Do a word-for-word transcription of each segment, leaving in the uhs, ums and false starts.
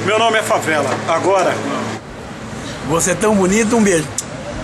Meu nome é Favela. Agora... Você é tão bonito, um beijo.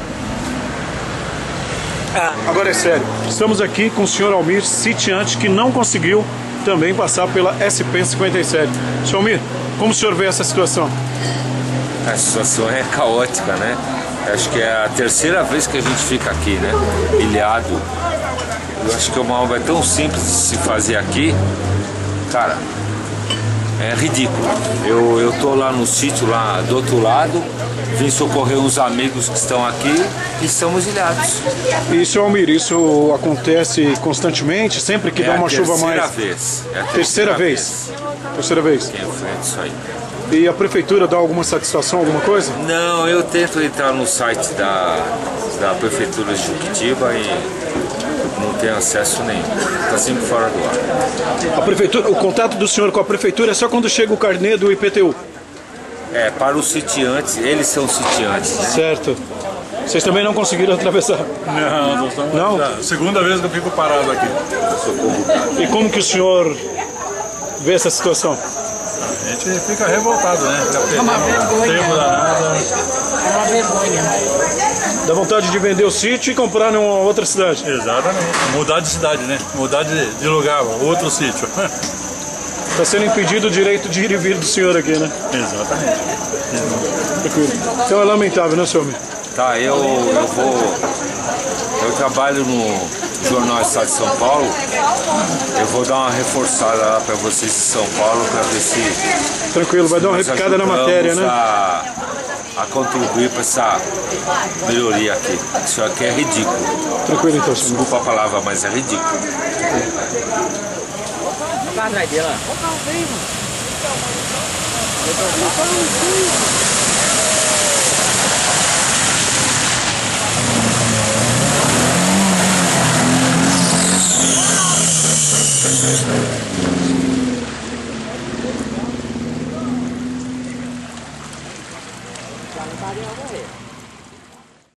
Ah. Agora é sério. Estamos aqui com o senhor Almir, sitiante, que não conseguiu também passar pela S P cinquenta e sete. Senhor Almir, como o senhor vê essa situação? A situação é caótica, né? Acho que é a terceira vez que a gente fica aqui, né? Ilhado. Eu acho que uma obra é tão simples de se fazer aqui, cara, é ridículo. Eu, eu tô lá no sítio, lá do outro lado, vim socorrer uns amigos que estão aqui e estamos ilhados. E, senhor Almir, isso acontece constantemente, sempre que é dá uma chuva mais... Vez. É a terceira, terceira vez. vez. Terceira vez. Quem enfrenta isso aí. E a prefeitura dá alguma satisfação, alguma coisa? Não, eu tento entrar no site da, da prefeitura de Juquitiba e não tenho acesso nenhum. Está sempre fora do ar. A prefeitura, o contato do senhor com a prefeitura é só quando chega o carnê do I P T U? É, para os sitiantes, eles são sitiantes, né? Certo. Vocês também não conseguiram atravessar? Não, não estamos. Não? Já, segunda vez que eu fico parado aqui. E como que o senhor vê essa situação? A gente fica revoltado, né? Fica É uma vergonha. tempo danado. É uma vergonha. Dá vontade de vender o sítio e comprar numa outra cidade? Exatamente. Mudar de cidade, né? Mudar de, de lugar, outro sítio. Está sendo impedido o direito de ir e vir do senhor aqui, né? Exatamente. Tranquilo. Então é lamentável, né, senhor? Tá, eu, eu vou... Eu trabalho no Jornal Estado de São Paulo. Eu vou dar uma reforçada lá para vocês de São Paulo para ver se... Tranquilo, vai dar uma repicada na matéria, né? A, a contribuir para essa melhoria aqui. Isso aqui é ridículo. Tranquilo então, senhor. Desculpa a palavra, mas é ridículo. Vai atrás dele, ó. Vai morrer.